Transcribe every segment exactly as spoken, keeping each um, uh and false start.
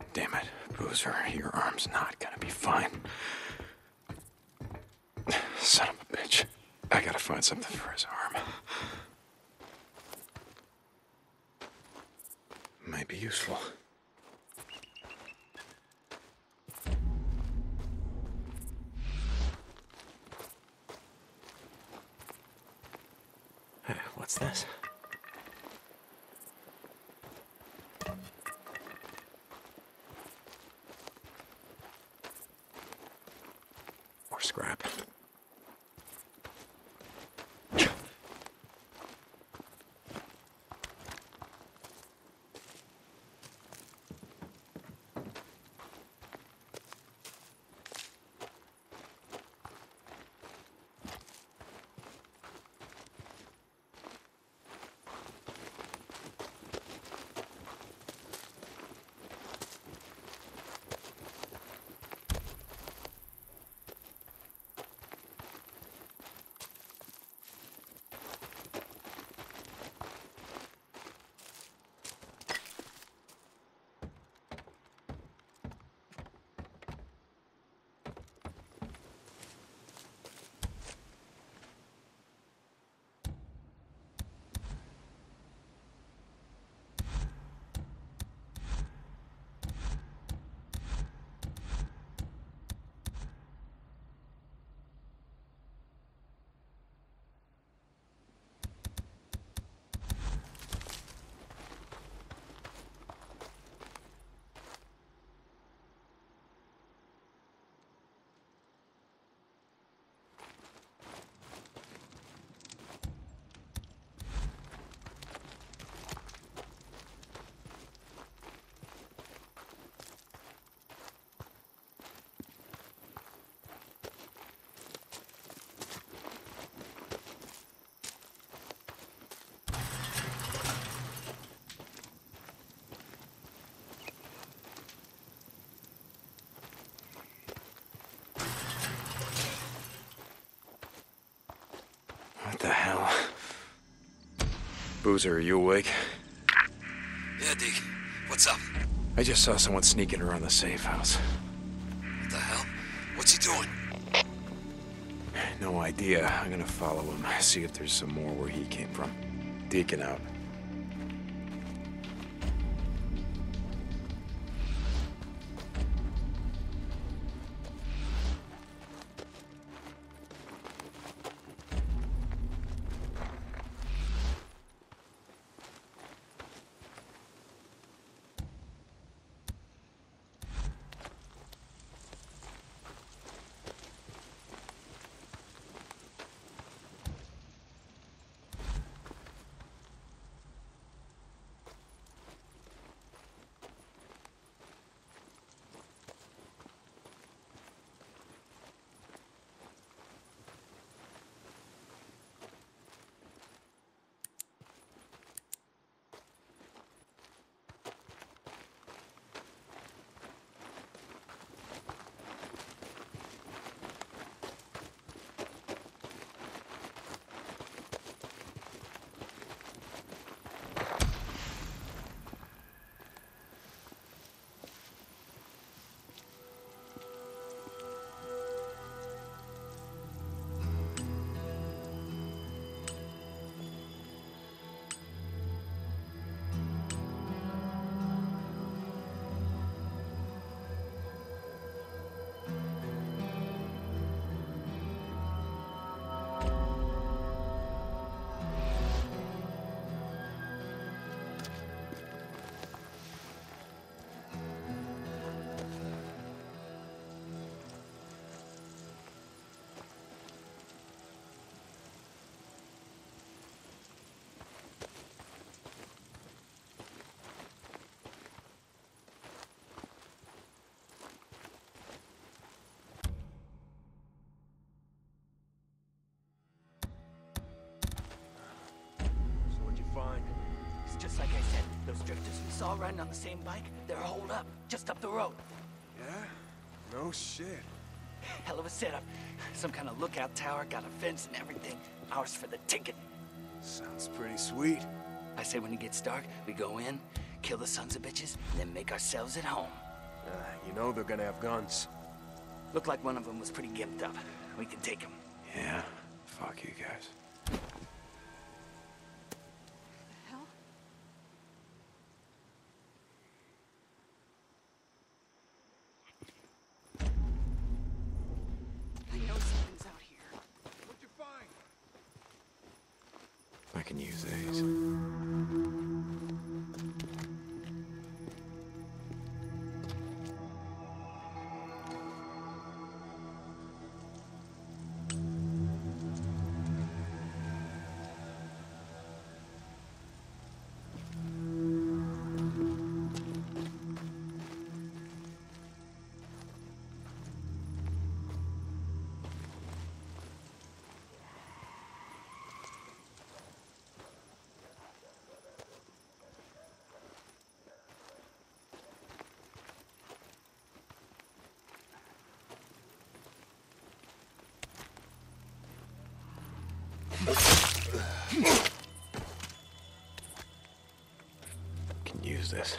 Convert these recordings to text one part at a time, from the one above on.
Damn it, Boozer, your arm's not gonna be fine. Son of a bitch. I gotta find something for his arm. Might be useful. Hey, what's this? More scrap. What the hell? Boozer, are you awake? Yeah, Deke. What's up? I just saw someone sneaking around the safe house. What the hell? What's he doing? No idea. I'm gonna follow him, see if there's some more where he came from. Deacon out. Just like I said, those drifters we saw riding on the same bike, they're holed up, just up the road. Yeah? No shit. Hell of a setup. Some kind of lookout tower, got a fence and everything. Ours for the taking. Sounds pretty sweet. I say when it gets dark, we go in, kill the sons of bitches, and then make ourselves at home. Uh, you know they're gonna have guns. Looked like one of them was pretty gimped up. We can take him. Yeah? Fuck you guys. Hell? I know something's out here. What'd you find? I can use these. Can use this.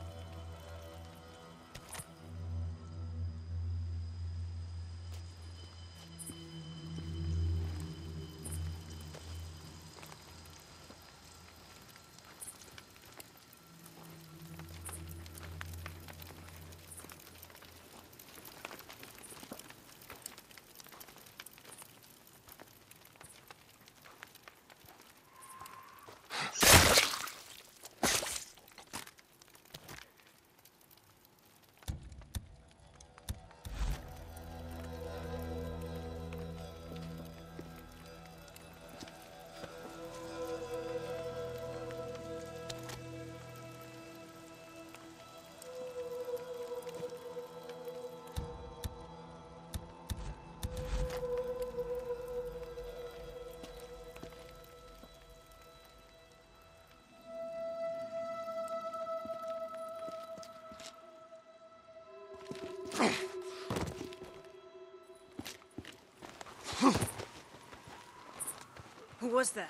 Who was that?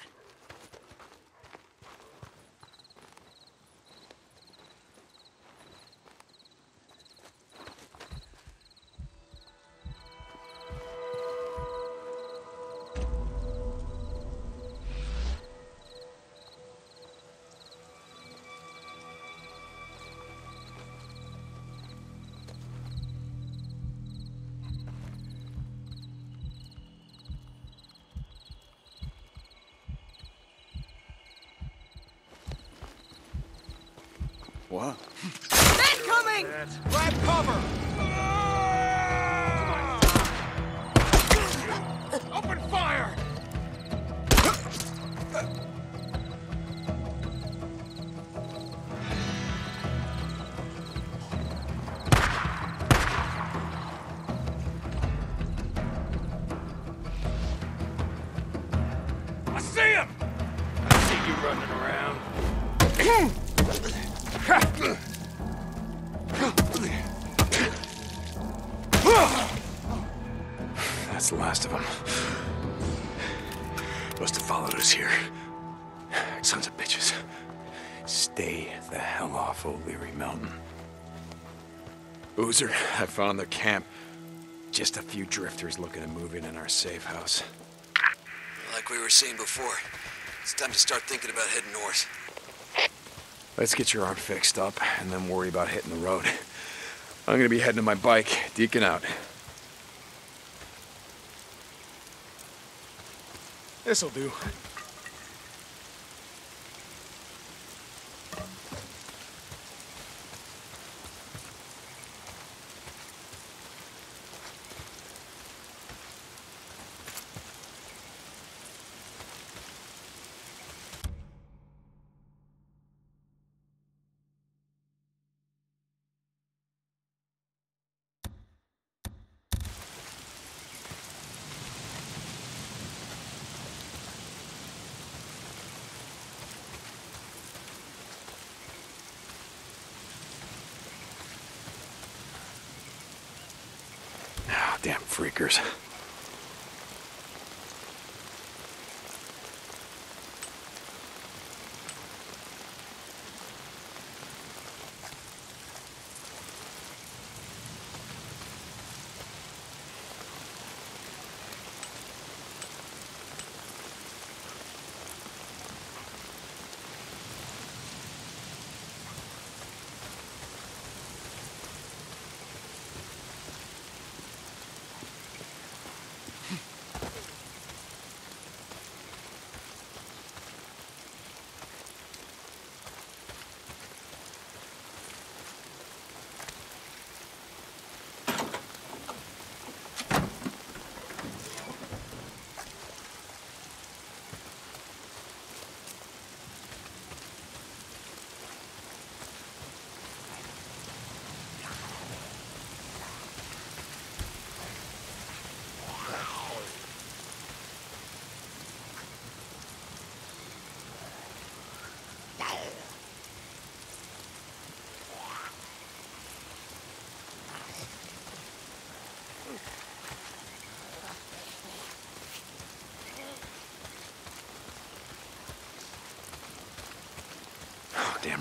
What? Incoming! Grab cover! Open fire! I see him! I see you running around. That's the last of them. Must have followed us here. Sons of bitches. Stay the hell off O'Leary Mountain. Boozer, I found their camp. Just a few drifters looking to move in in our safe house. Like we were saying before, it's time to start thinking about heading north. Let's get your arm fixed up and then worry about hitting the road. I'm gonna be heading to my bike. Deacon out. This'll do. Damn freakers.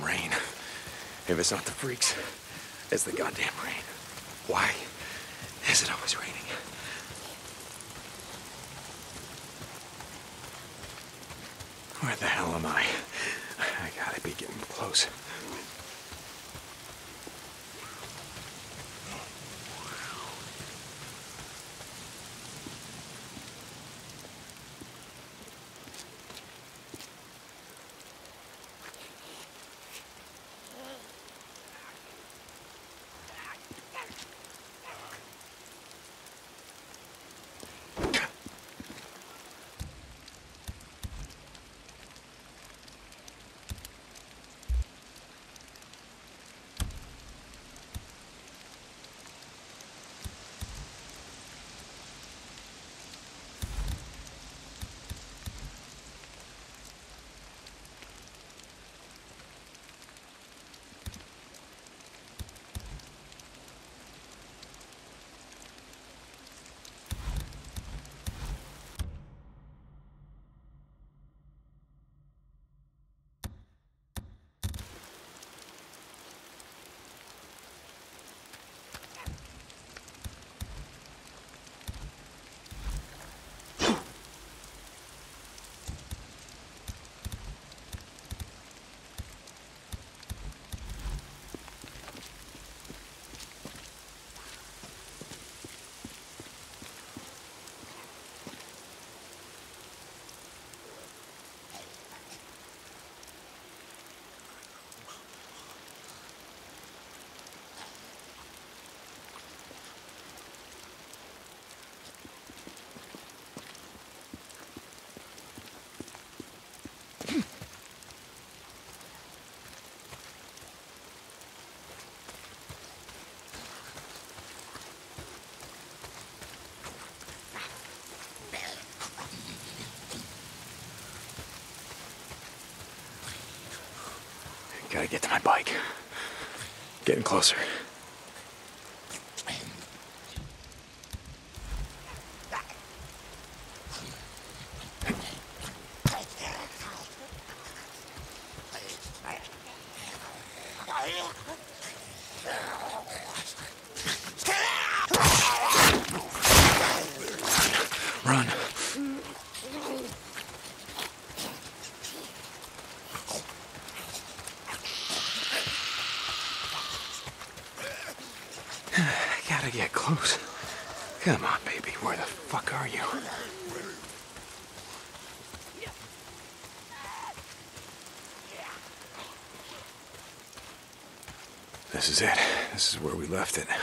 goddamn rain. If it's not the freaks, it's the goddamn rain. Why is it always raining? Where the hell am I? I gotta be getting close. Gotta get to my bike. Getting closer. Run. Gotta get close. Come on, baby. Where the fuck are you? This is it. This is where we left it.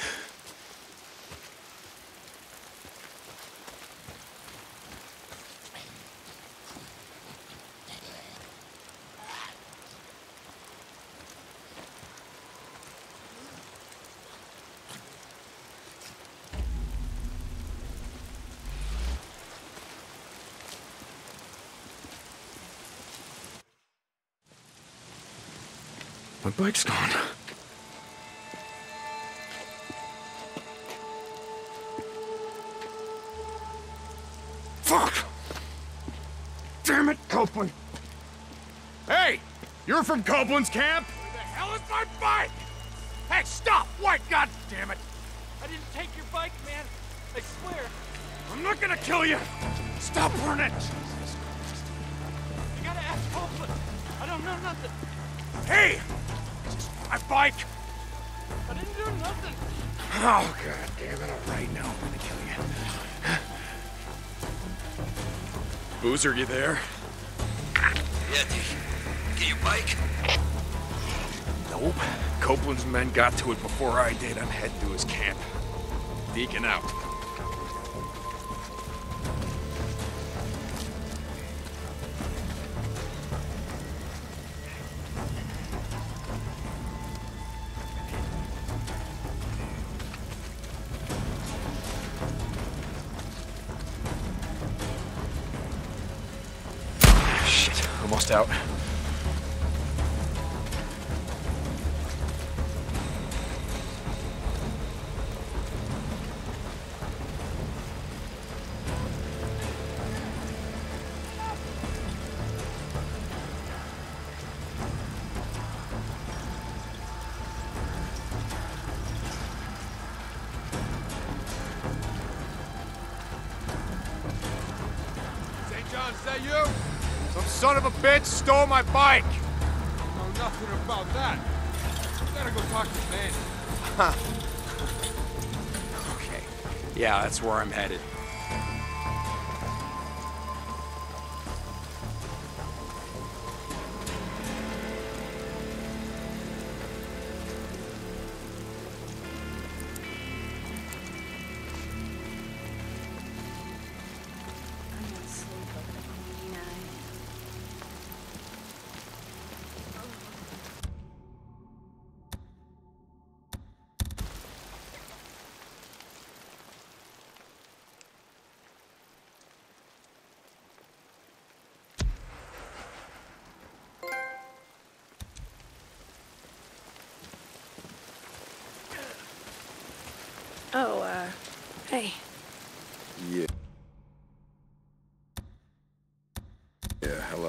My bike's gone. Fuck! Damn it, Copeland! Hey! You're from Copeland's camp? Where the hell is my bike? Hey, stop! What? God damn it! I didn't take your bike, man. I swear. I'm not gonna kill you! Stop running! You gotta ask Copeland. I don't know nothing. Hey! My bike! I didn't do nothing. Oh, god damn it. All right, now I'm gonna kill you. Boozer, you there? Yeah, do you get your bike? Nope. Copeland's men got to it before I did. I'm heading to his camp. Deacon out. Shit, almost out. Leon, is that you? Some son of a bitch stole my bike! I know nothing about that. Gotta go talk to Manny. Huh. Okay. Yeah, that's where I'm headed. I'm gonna sleep like a queen, I am. Oh, uh, hey. Yeah. Yeah, hello.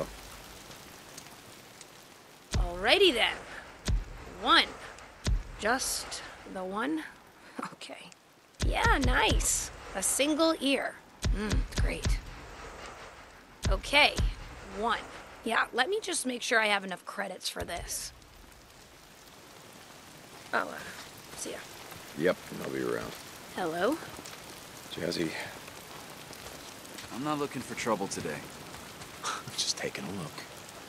Alrighty then. One. Just the one? Okay. Yeah, nice. A single ear. Mmm, great. Okay, one. Yeah, let me just make sure I have enough credits for this. Oh, uh, see ya. Yep, I'll be around. Hello? Jazzy. I'm not looking for trouble today. Just taking a look.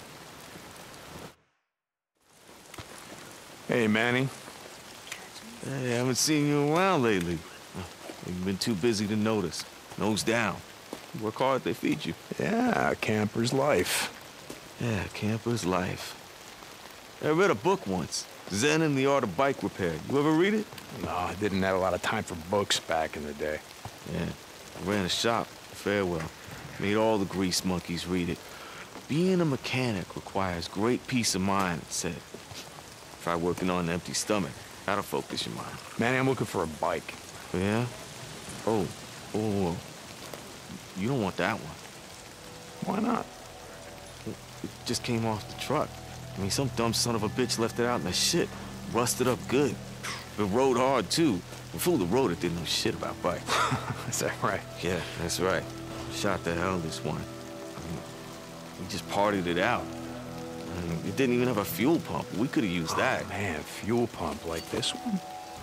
Hey, Manny. Hey, I haven't seen you around lately. You've been too busy to notice. Nose down. You work hard, they feed you. Yeah, camper's life. Yeah, camper's life. I read a book once, Zen and the Art of Bike Repair. You ever read it? No, I didn't have a lot of time for books back in the day. Yeah, I ran a shop, Farewell. Made all the grease monkeys read it. Being a mechanic requires great peace of mind, it said. Try working on an empty stomach. That'll focus your mind. Manny, I'm looking for a bike. Yeah? Oh, oh, you don't want that one. Why not? It just came off the truck. I mean, some dumb son of a bitch left it out in the shit. Rusted up good. It rode hard, too. The fool that rode it didn't know shit about bikes. Is that right? Yeah, that's right. Shot the hell this one. I mean, we just partied it out. I mean, it didn't even have a fuel pump. We could have used that. Oh, man, fuel pump like this one?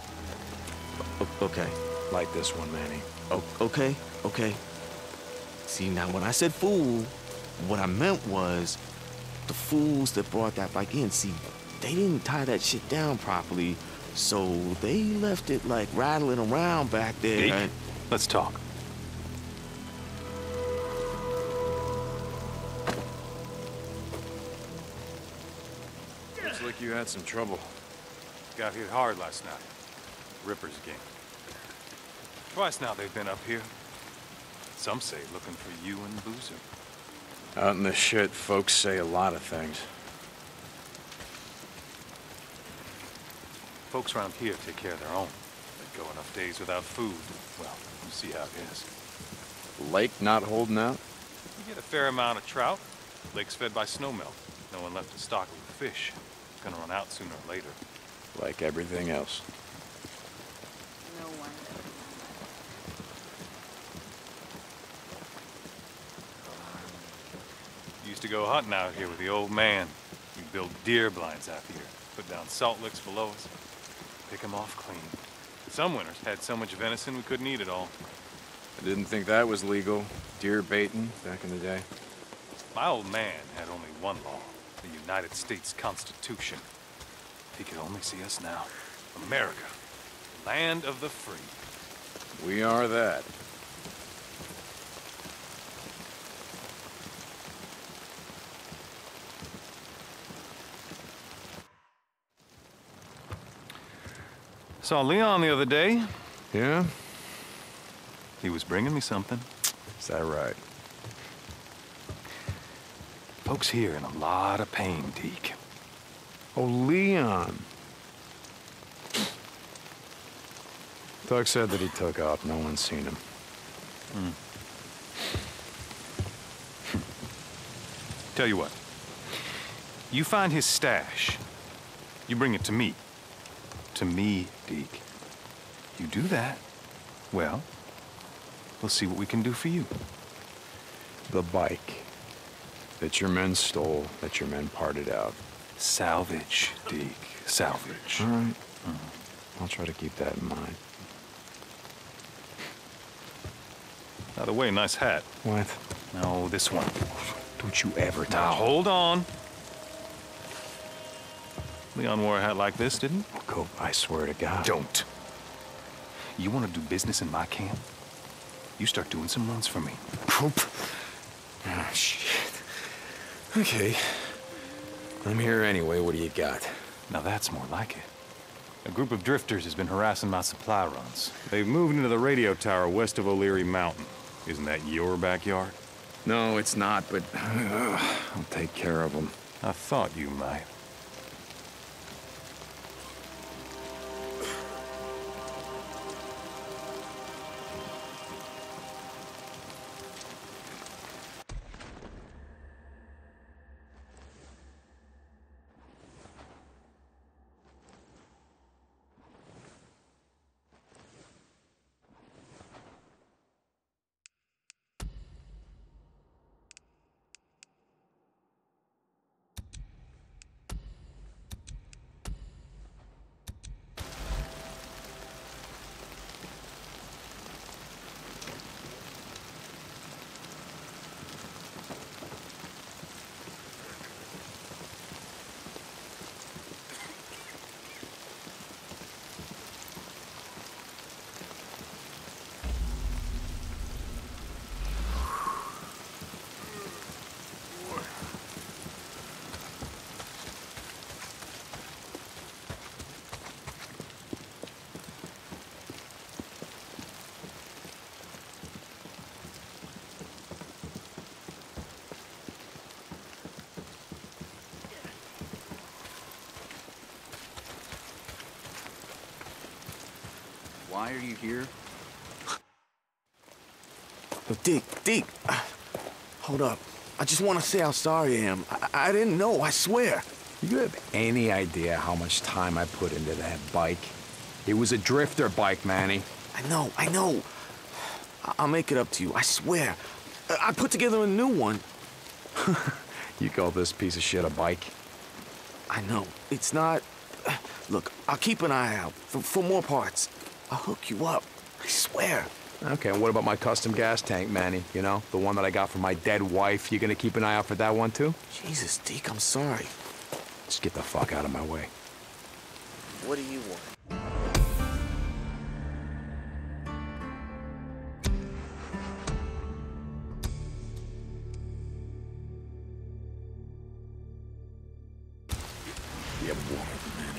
O okay. Like this one, Manny. O okay, okay. See, now when I said fool, what I meant was the fools that brought that bike in, see, they didn't tie that shit down properly, so they left it, like, rattling around back there. Deke, and... let's talk. Looks like you had some trouble. Got hit hard last night. Ripper's gang. Twice now they've been up here. Some say looking for you and Boozer. Out in the shit, folks say a lot of things. Folks around here take care of their own. They go enough days without food. Well, you see how it is. Lake not holding out? You get a fair amount of trout. Lake's fed by snowmelt. No one left to stock it with fish. It's gonna run out sooner or later. Like everything else. No wonder. Used to go hunting out here with the old man. We'd build deer blinds out here, put down salt licks below us, pick them off clean. Some winters had so much venison we couldn't eat it all. I didn't think that was legal. Deer baiting back in the day. My old man had only one law, the United States Constitution. He could only see us now. America, land of the free. We are that. Saw Leon the other day. Yeah? He was bringing me something. Is that right? Folks here in a lot of pain, Deke. Oh, Leon. Doug said that he took off. No one's seen him. Hmm. Tell you what. You find his stash. You bring it to me. To me, Deke. You do that, well, we'll see what we can do for you. The bike that your men stole, that your men parted out. Salvage, Deke. Salvage. All right. I'll try to keep that in mind. By the way, nice hat. What? No, this one. Don't you ever touch Now, it. hold on. Leon wore a hat like this, didn't he? Cope, I swear to God. Don't. You want to do business in my camp? You start doing some runs for me. Cope. Oh, shit. Okay. I'm here anyway. What do you got? Now that's more like it. A group of drifters has been harassing my supply runs. They've moved into the radio tower west of O'Leary Mountain. Isn't that your backyard? No, it's not, but uh, I'll take care of them. I thought you might. Why are you here? But Dick, Dick, uh, hold up. I just want to say how sorry I am. I, I didn't know, I swear. You have any idea how much time I put into that bike? It was a drifter bike, Manny. I know, I know. I I'll make it up to you, I swear. I, I put together a new one. You call this piece of shit a bike? I know, it's not... Look, I'll keep an eye out for, for more parts. I'll hook you up, I swear. Okay, and what about my custom gas tank, Manny? You know, the one that I got from my dead wife. You gonna keep an eye out for that one, too? Jesus, Deke, I'm sorry. Just get the fuck out of my way. What do you want? You woman, Manny.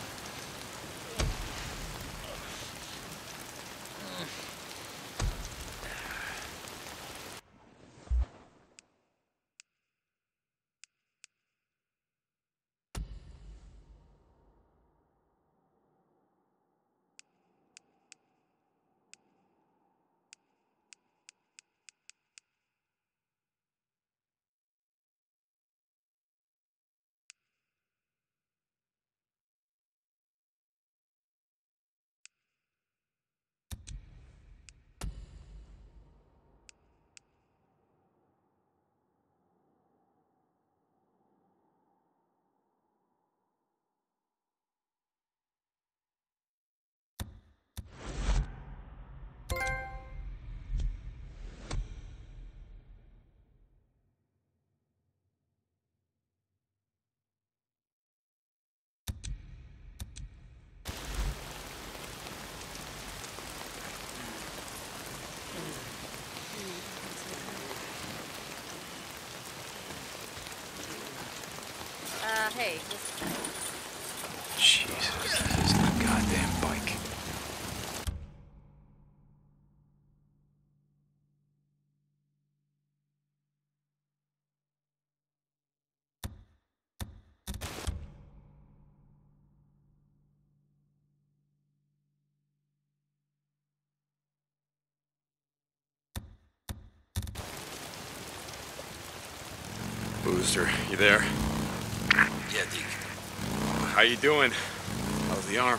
Uh, hey. Jesus, this is a goddamn bike. Booster, you there? Yeah, Deke. How you doing? How's the arm?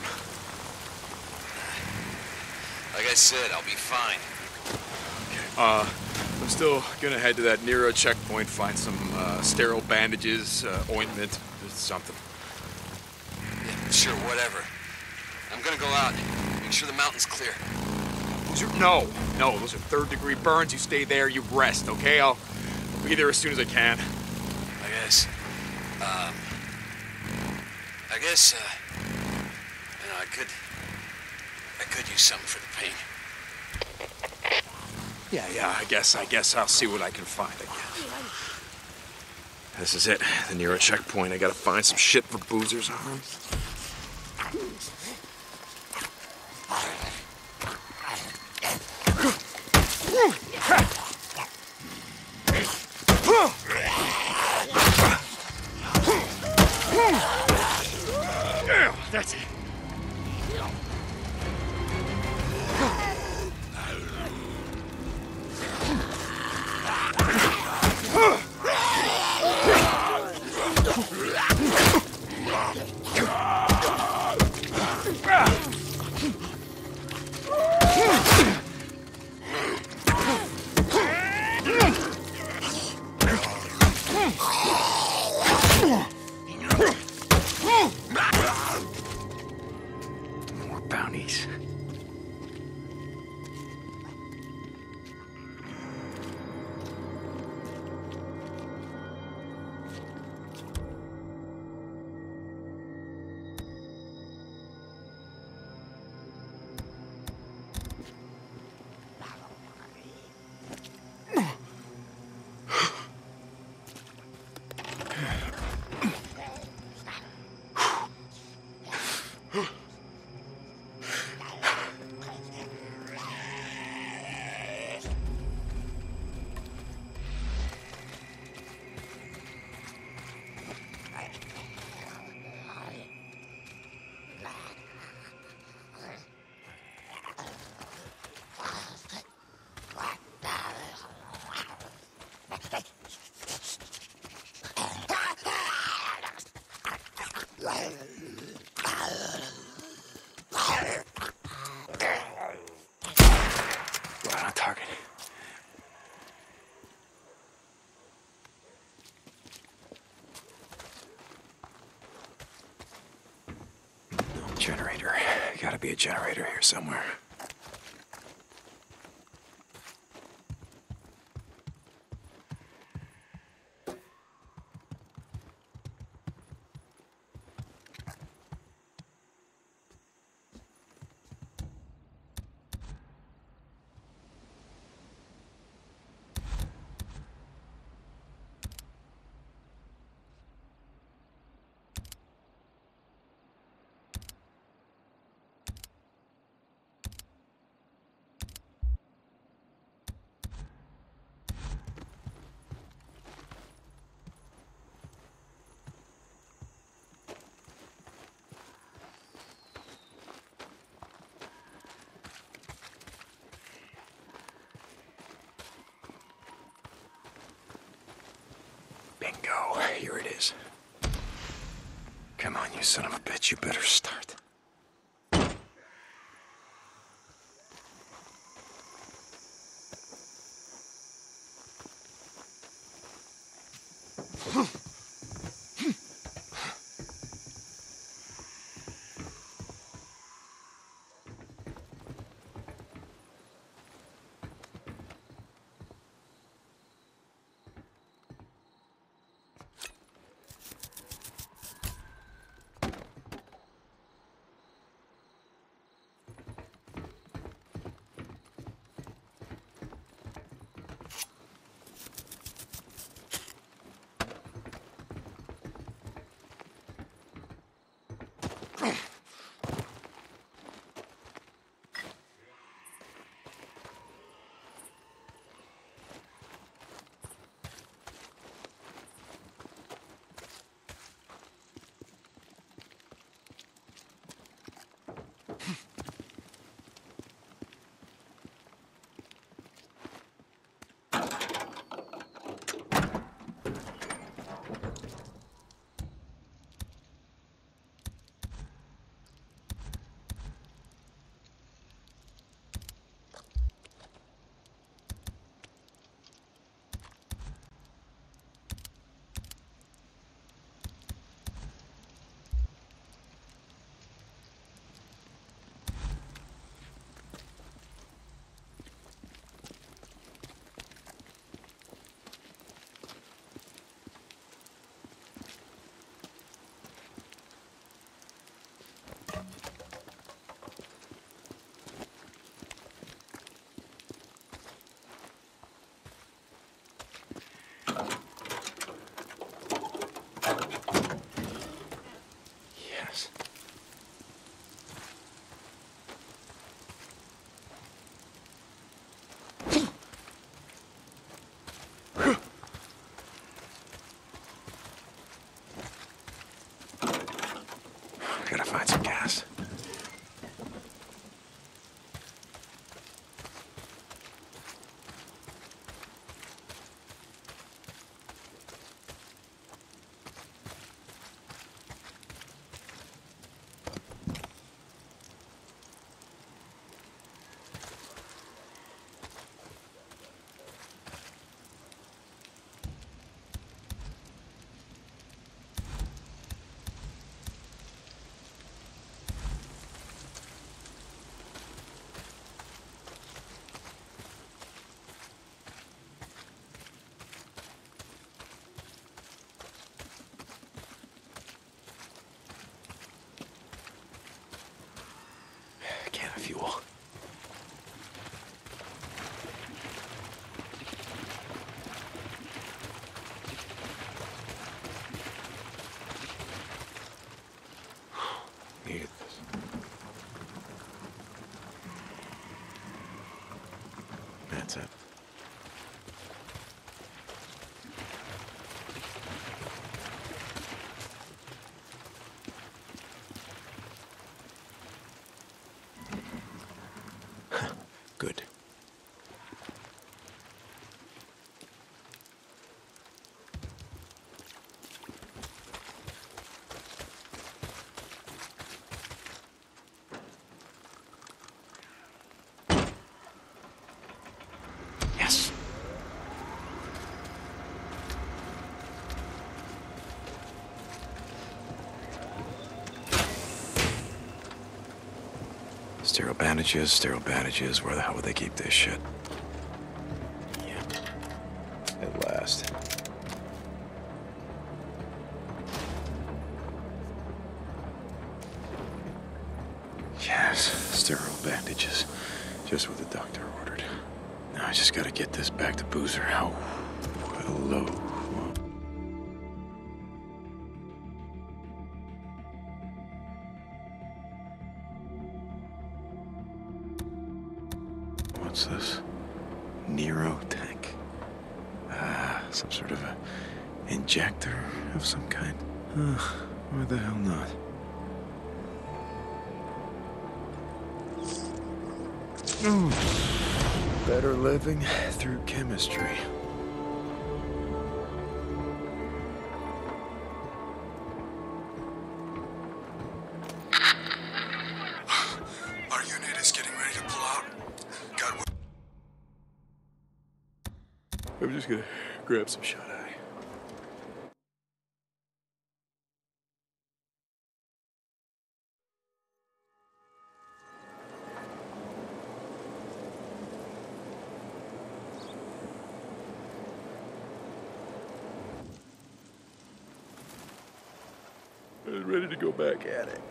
Like I said, I'll be fine. Uh, I'm still gonna head to that Nero checkpoint, find some uh, sterile bandages, uh, ointment, something. Yeah, sure, whatever. I'm gonna go out. Make sure the mountain's clear. Those are, no, no, those are third degree burns. You stay there, you rest, okay? I'll, I'll be there as soon as I can. I guess. Um. I guess, uh. You know, I could. I could use something for the pain. Yeah, yeah, I guess, I guess I'll see what I can find, I guess. This is it, the Nero checkpoint. I gotta find some shit for Boozer's arm. That's it. More bounties. Right on target. Generator. Gotta be a generator here somewhere. Bingo, here it is. Come on, you son of a bitch, you better start. Sterile bandages, sterile bandages. Where the hell would they keep this shit? Yeah. At last. Yes, sterile bandages. Just what the doctor ordered. Now I just gotta get this back to Boozer. Oh, hello. What's this? Neurotech. Ah, some sort of a injector of some kind. Uh, why the hell not? Ooh. Better living through chemistry. Our unit is getting ready to pull out. God, I'm just gonna grab some shut eye. I was ready to go back at it.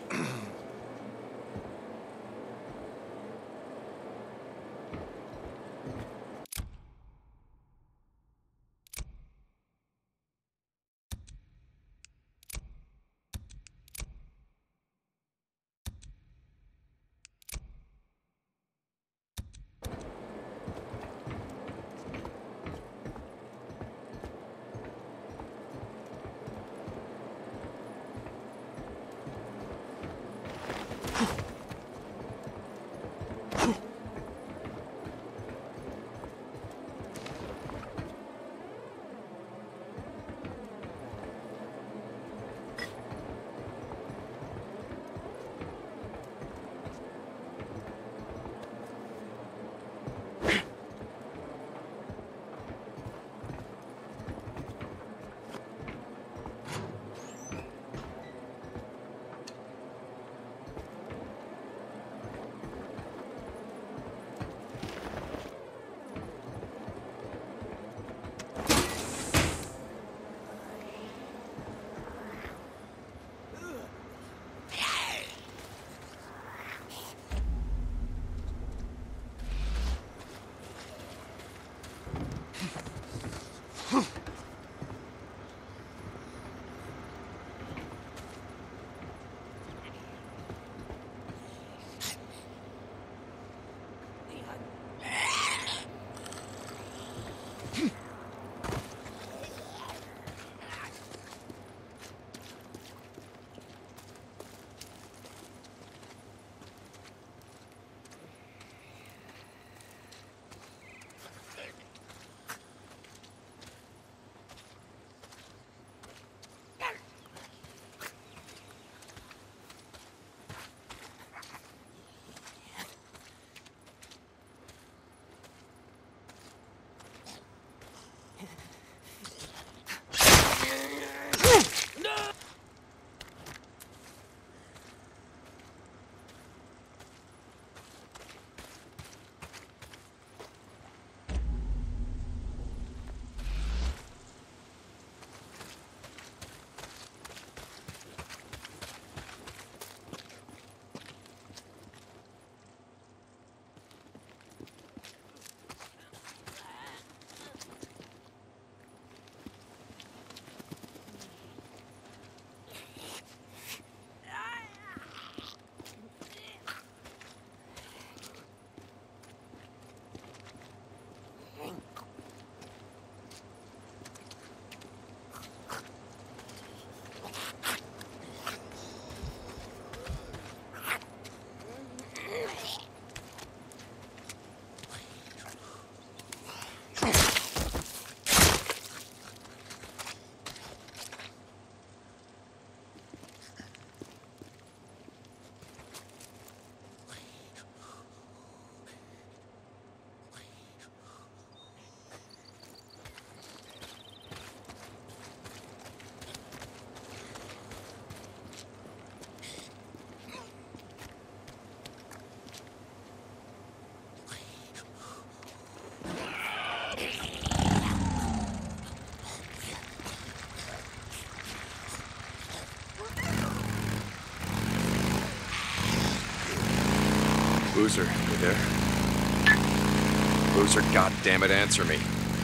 Boozer, you there? Boozer, goddammit, answer me.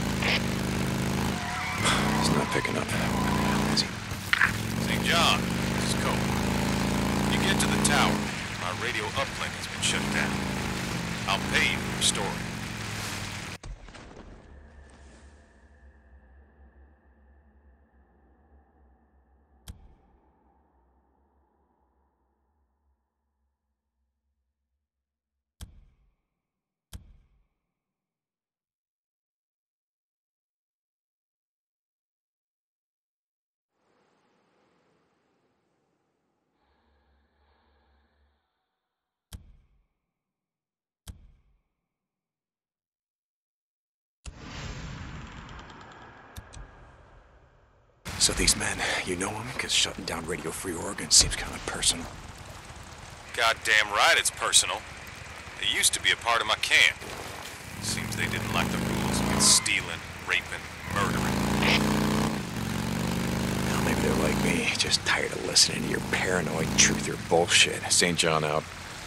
He's not picking up. Is he? Saint John, this is Cole. You get to the tower. My radio uplink has been shut down. I'll pay you to restore it. So these men, you know them? Because shutting down Radio Free Oregon seems kind of personal. Goddamn right it's personal. They used to be a part of my camp. Seems they didn't like the rules against stealing, raping, murdering. Well, maybe they're like me, just tired of listening to your paranoid truther bullshit. Saint John out.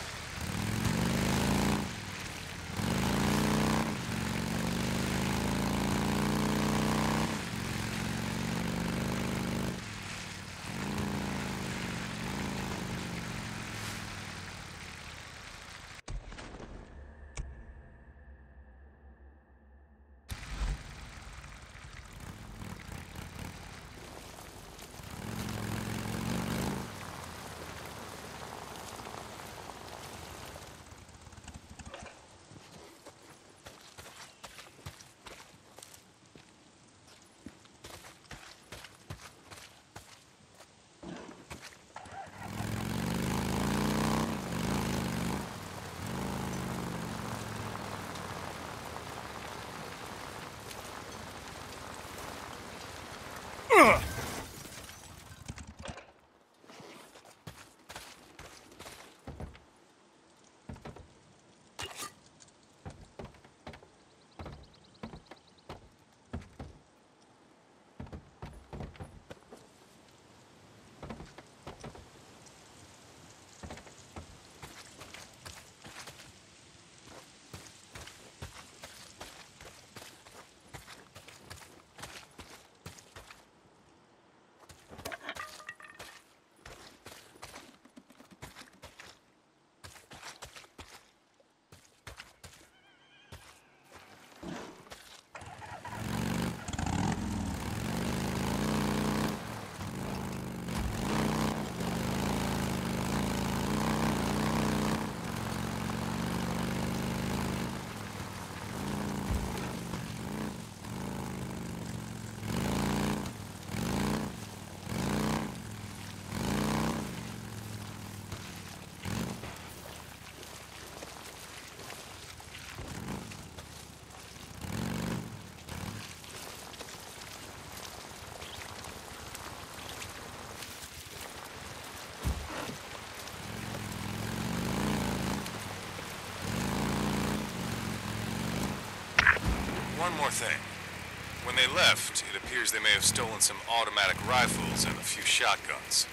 One more thing. When they left, it appears they may have stolen some automatic rifles and a few shotguns.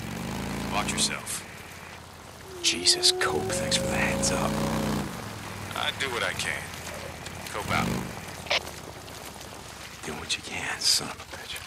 Watch yourself. Jesus, Cope, thanks for the heads up. I do what I can. Cope out. Do what you can, son of a bitch.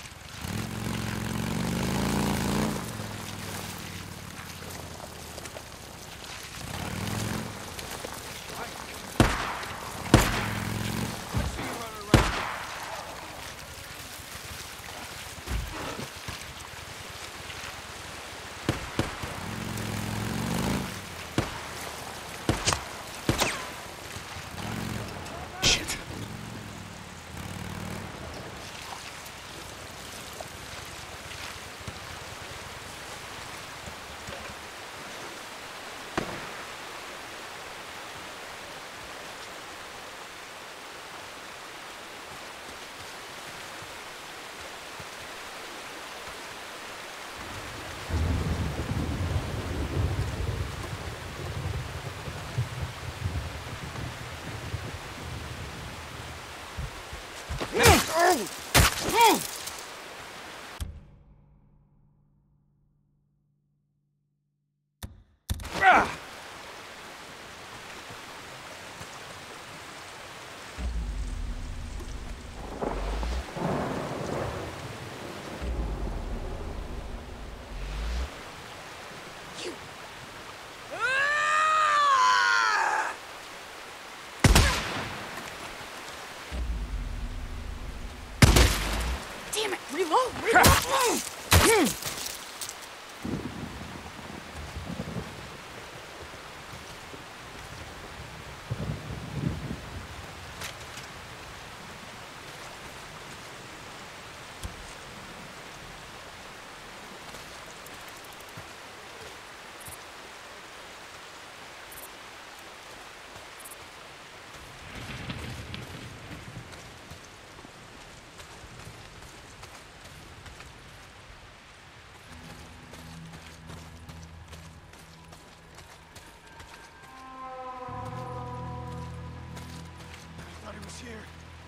Here.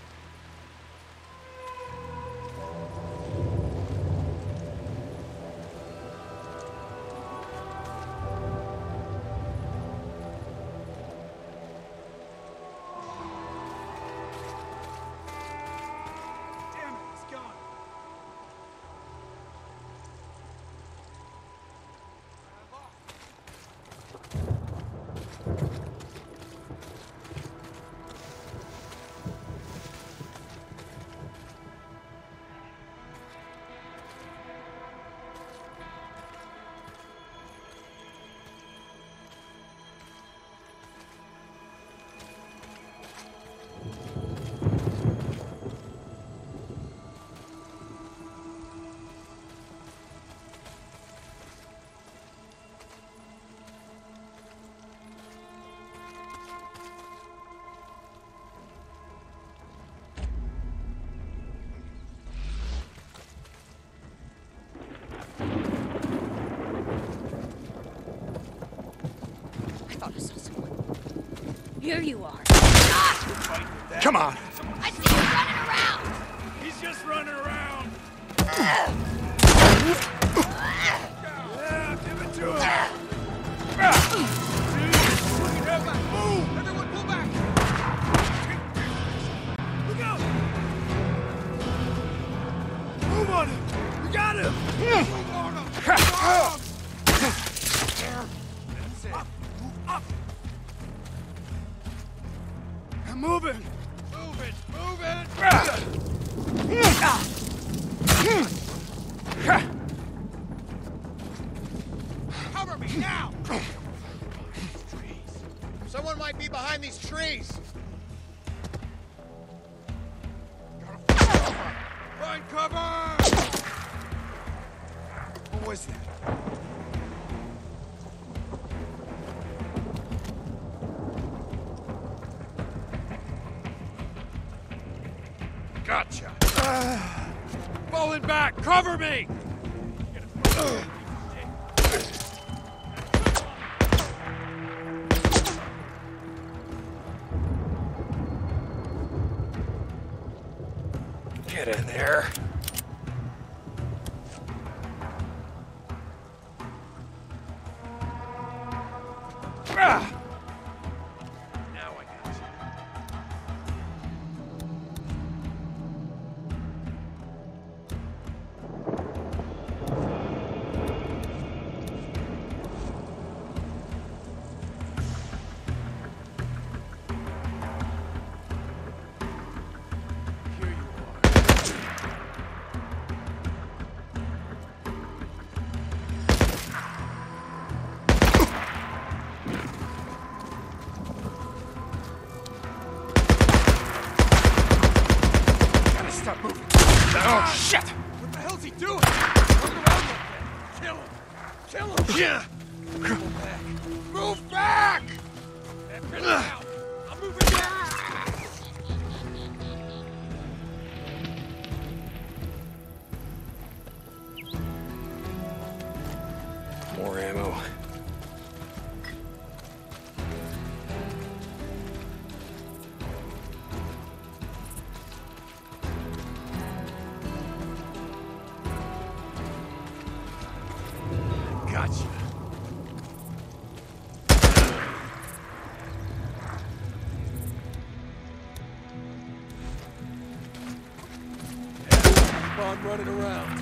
Damn it, it's gone. Here you are. Come on! I see you running around! He's just running around. Yeah, give it to him. Move! Everyone pull back! Look out! Move on him! We got him! Move on him! That's it. Up! Move up! I'm moving! Move it! Move it! Cover me now! Someone might be behind these trees! Find cover! What was that? Gotcha! Uh, falling back! Cover me! Get in there. Ah! Now I got you. Stop moving. Oh, shit! What the hell's he doing? Turn around like that. Kill him. Kill him. Yeah. Move back. Move back! That pin out. I'm moving back. More ammo. Gotcha. Keep on running around.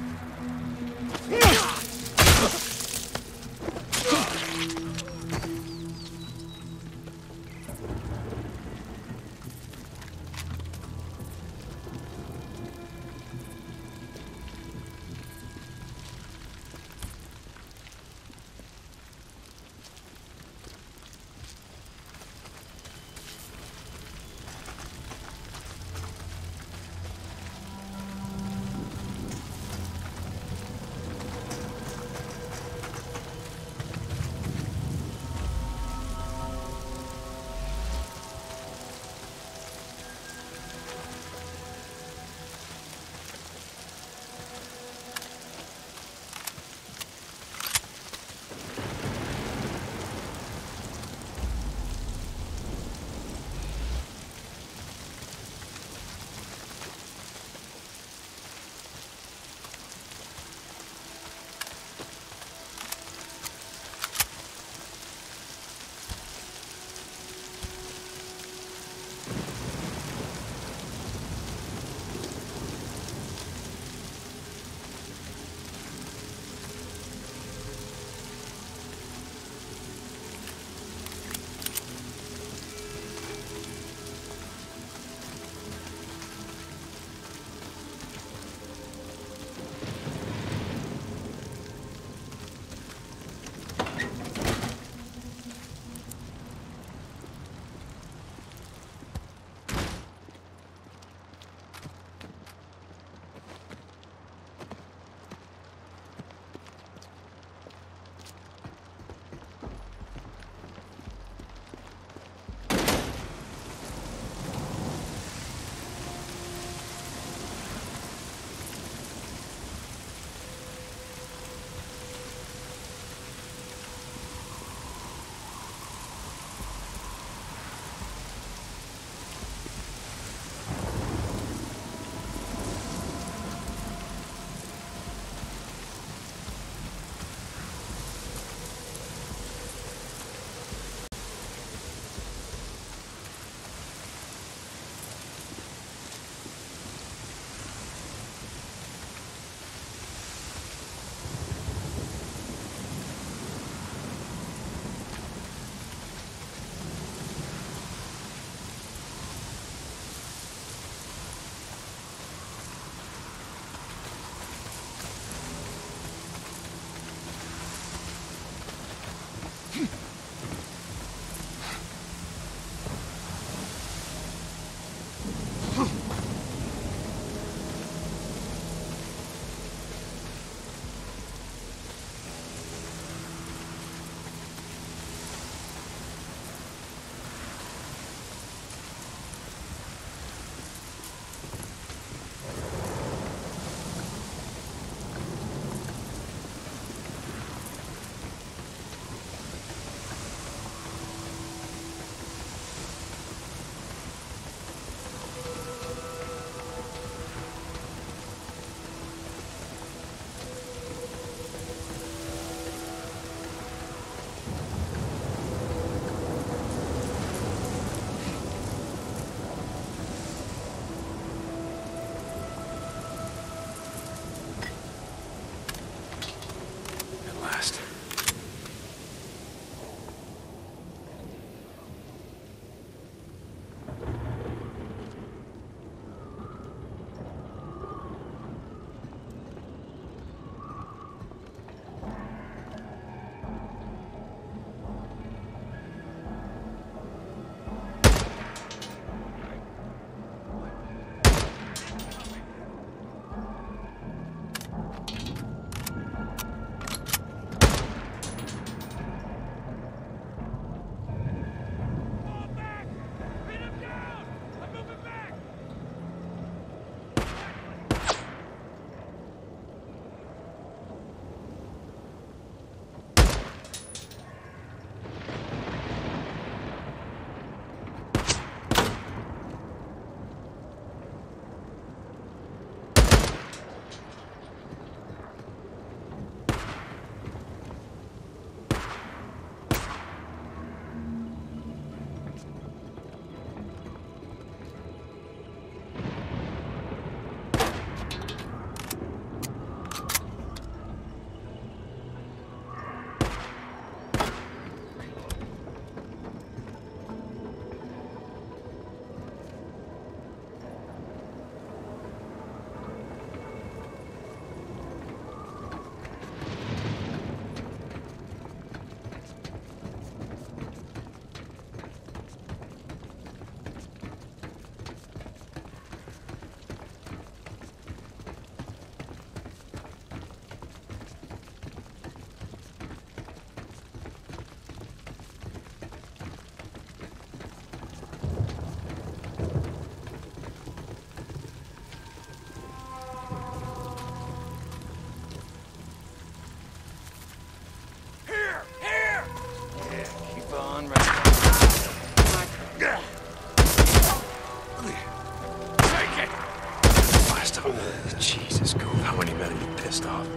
pissed off.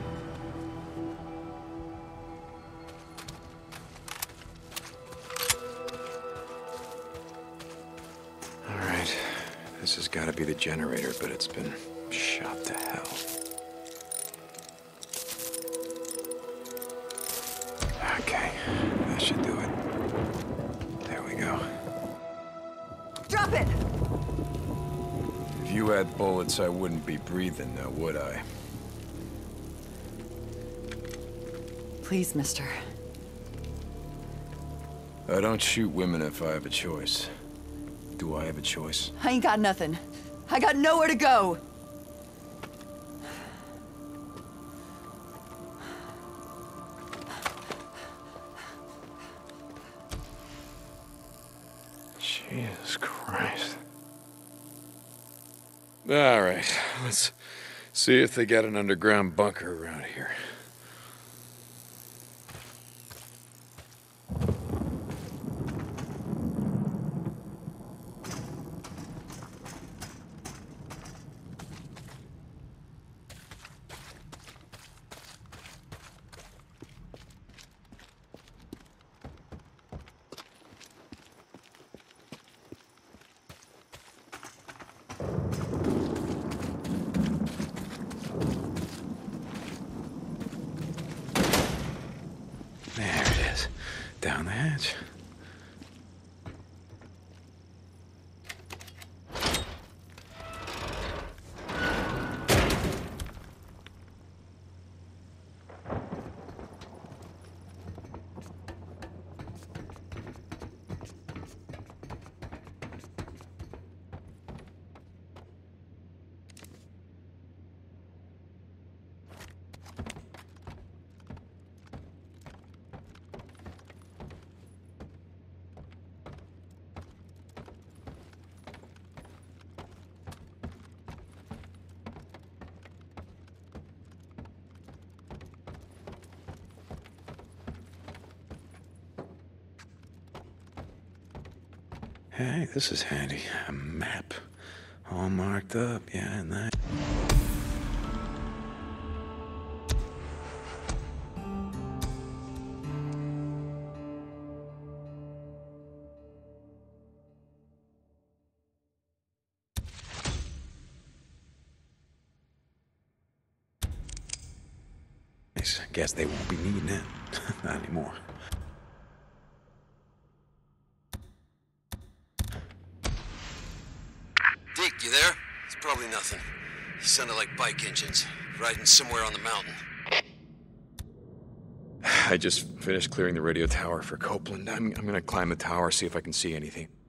All right, this has got to be the generator, but it's been shot to hell. Okay, that should do it. There we go. Drop it! If you had bullets, I wouldn't be breathing now, would I? Please, mister. I don't shoot women if I have a choice. Do I have a choice? I ain't got nothing. I got nowhere to go. Jesus Christ. All right, let's see if they got an underground bunker around here. There it is. Down the hatch. Hey, this is handy. A map. All marked up, yeah, and that. Nice. Guess they won't be needing it. Not anymore. Deke, you there? It's probably nothing. You sounded like bike engines, riding somewhere on the mountain. I just finished clearing the radio tower for Copeland. I'm, I'm gonna climb the tower, see if I can see anything.